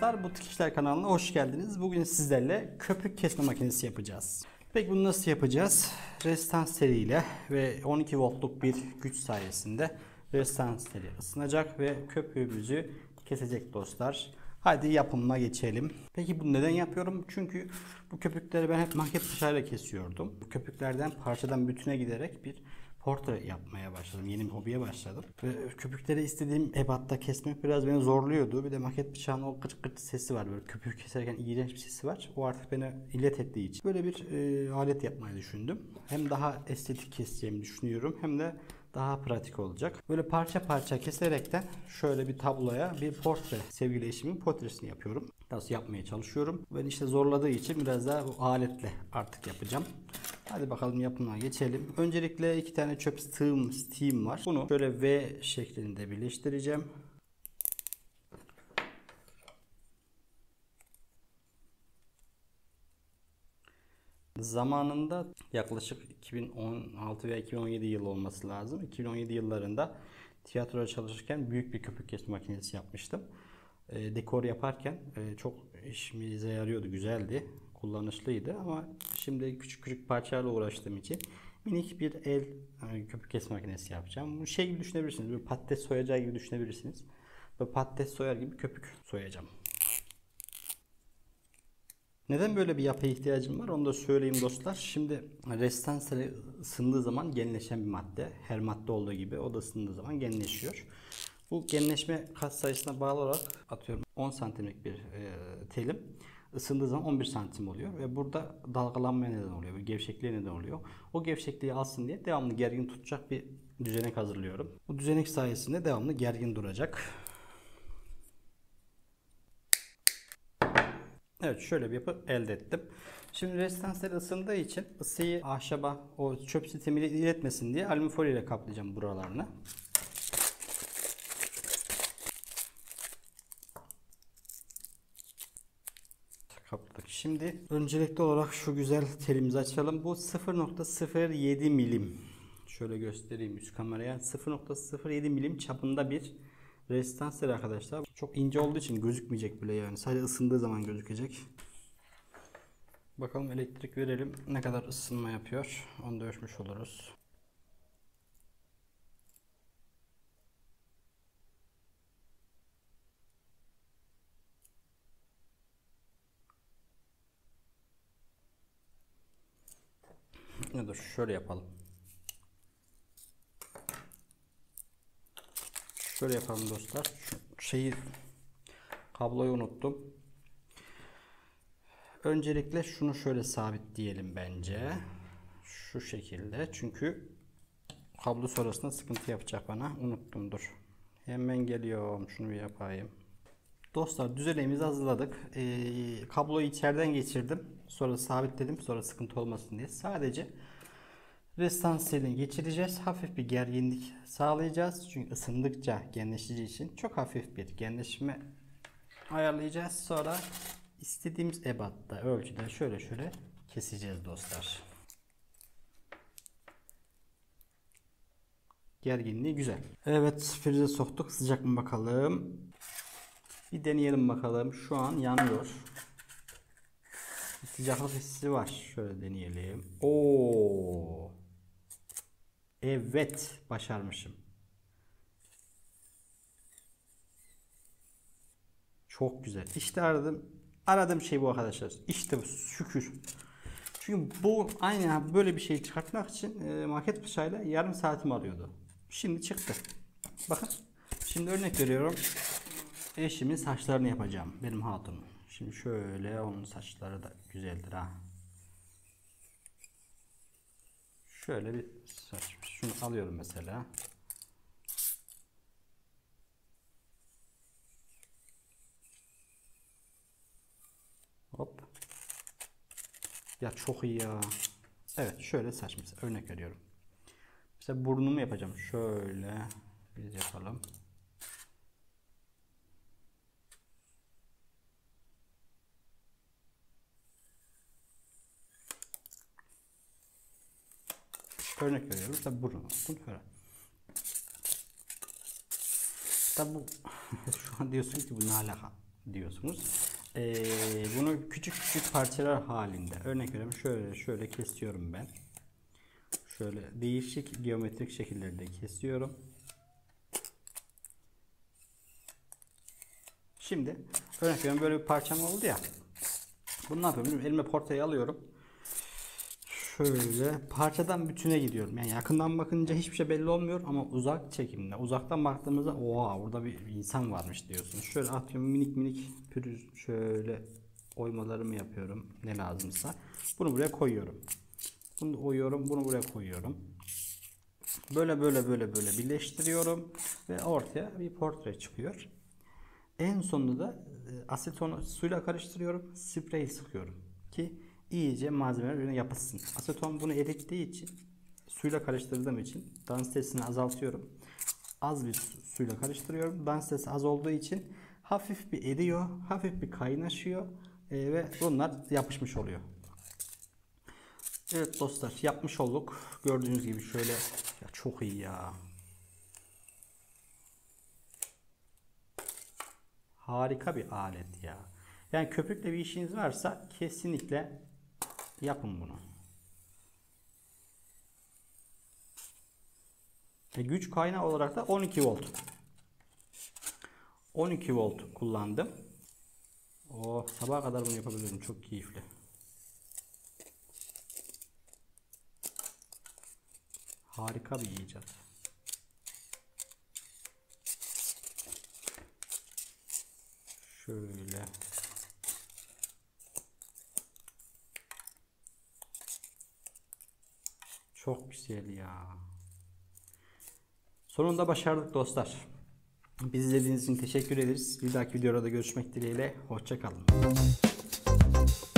dostlar, Butik İşler kanalına hoş geldiniz. Bugün sizlerle köpük kesme makinesi yapacağız. Peki bunu nasıl yapacağız? Resistans teliyle ve 12 voltluk bir güç sayesinde resistans teli ısınacak ve köpüğümüzü kesecek dostlar. Hadi yapımına geçelim. Peki bunu neden yapıyorum? Çünkü bu köpükleri ben hep maket bıçağıyla kesiyordum. Bu köpüklerden parçadan bütüne giderek bir portre yapmaya başladım. Yeni bir hobiye başladım. Ve köpükleri istediğim ebatta kesmek biraz beni zorluyordu. Bir de maket bıçağının o gıcık gıcık sesi var. Böyle köpük keserken iğrenç bir sesi var. O artık beni illet ettiği için böyle bir alet yapmayı düşündüm. Hem daha estetik keseceğimi düşünüyorum, hem de daha pratik olacak. Böyle parça parça keserekten şöyle bir tabloya bir portre, sevgili eşimin portresini yapıyorum. Nasıl yapmaya çalışıyorum. Beni işte zorladığı için biraz daha bu aletle artık yapacağım. Hadi bakalım yapımına geçelim. Öncelikle iki tane çöp steam var. Bunu şöyle V şeklinde birleştireceğim. Zamanında yaklaşık 2016 veya 2017 yılı olması lazım. 2017 yıllarında tiyatroda çalışırken büyük bir köpük kesme makinesi yapmıştım. Dekor yaparken çok işimize yarıyordu, güzeldi, kullanışlıydı, ama şimdi küçük küçük parçalarla uğraştığım için minik bir el köpük kesme makinesi yapacağım. Bu şey gibi düşünebilirsiniz, böyle patates soyacağı gibi düşünebilirsiniz. Böyle patates soyar gibi köpük soyacağım. Neden böyle bir yapıya ihtiyacım var onu da söyleyeyim dostlar. Şimdi resistans ısındığı zaman genleşen bir madde. Her madde olduğu gibi o da ısındığı zaman genleşiyor. Bu genleşme kat sayısına bağlı olarak atıyorum 10 santimlik bir telim ısındığı zaman 11 santim oluyor. Ve burada dalgalanmaya neden oluyor. Ve gevşekliğe neden oluyor. O gevşekliği alsın diye devamlı gergin tutacak bir düzenek hazırlıyorum. Bu düzenek sayesinde devamlı gergin duracak. Evet, şöyle bir yapı elde ettim. Şimdi resistanslar ısındığı için ısıyı ahşaba, o çöp sistemiyle iletmesin diye alüminyum folyo ile kaplayacağım buralarını. Kapladık. Şimdi öncelikli olarak şu güzel telimizi açalım. Bu 0.07 milim. Şöyle göstereyim üst kameraya. 0.07 milim çapında bir resistans teli arkadaşlar. Çok ince olduğu için gözükmeyecek bile yani. Sadece ısındığı zaman gözükecek. Bakalım elektrik verelim, ne kadar ısınma yapıyor. Onu da ölçmüş oluruz. Ne dur, şöyle yapalım. Şöyle yapalım dostlar. Şu kabloyu unuttum. Öncelikle şunu şöyle sabitleyelim bence. Şu şekilde. Çünkü kablo sonrasında sıkıntı yapacak bana. Unuttum, dur. Hemen geliyorum. Şunu bir yapayım. Dostlar, düzenimizi hazırladık. Kabloyu içeriden geçirdim. Sonra sabitledim. Sonra sıkıntı olmasın diye. Sadece resistans telini geçireceğiz. Hafif bir gerginlik sağlayacağız. Çünkü ısındıkça genleşeceği için çok hafif bir genleşme ayarlayacağız. Sonra istediğimiz ebatta, ölçüde şöyle keseceğiz dostlar. Gerginliği güzel. Evet, prize soktuk. Sıcak mı bakalım? Bir deneyelim bakalım. Şu an yanıyor. Sıcaklık hissi var. Şöyle deneyelim. Oo. Evet, başarmışım. Çok güzel. İşte aradığım şey bu arkadaşlar. İşte bu, şükür. Çünkü bu aynen böyle bir şey çıkartmak için maket bıçağıyla yarım saatimi alıyordu. Şimdi çıktı. Bakın. Şimdi örnek veriyorum. Eşimin saçlarını yapacağım. Benim hatunum. Şimdi şöyle, onun saçları da güzeldir ha. Şöyle bir saç. Şunu alıyorum mesela. Hop. Ya çok iyi ya. Evet, şöyle saç mesela, örnek veriyorum. Mesela burnumu yapacağım. Şöyle bir yapalım. Örnek veriyorum. Tabi burnu olsun. Tabi bu şu an diyorsun ki bu ne alaka? diyorsunuz. Bunu küçük küçük parçalar halinde, örnek veriyorum, şöyle kesiyorum ben. Şöyle değişik geometrik şekillerde kesiyorum. Şimdi örnek veriyorum, böyle bir parçam oldu ya. Bunu ne yapıyorum? Elime portayı alıyorum. Şöyle parçadan bütüne gidiyorum. Yani yakından bakınca hiçbir şey belli olmuyor ama uzak çekimde, uzaktan baktığımızda oha, orada bir insan varmış diyorsunuz. Şöyle atıyorum, minik minik pürüz, şöyle oymalarımı yapıyorum ne lazımsa. Bunu buraya koyuyorum. Bunu oyuyorum, bunu buraya koyuyorum. Böyle birleştiriyorum ve ortaya bir portre çıkıyor. En sonunda da asetonu suyla karıştırıyorum, sprey sıkıyorum ki iyice malzemeler birbirine yapışsın. Aseton bunu erittiği için, suyla karıştırdığım için densitesini azaltıyorum. Az bir suyla karıştırıyorum. Densitesi az olduğu için hafif bir eriyor, hafif bir kaynaşıyor ve bunlar yapışmış oluyor. Evet dostlar, yapmış olduk. Gördüğünüz gibi şöyle, ya çok iyi ya. Harika bir alet ya. Yani köpükle bir işiniz varsa kesinlikle yapın bunu. Güç kaynağı olarak da 12 volt. 12 volt kullandım. Oh, sabaha kadar bunu yapabilirim. Çok keyifli. Harika bir icat. Şöyle. Çok güzel ya. Sonunda başardık dostlar. Bizi izlediğiniz için teşekkür ederiz. Bir dahaki videoda görüşmek dileğiyle. Hoşça kalın.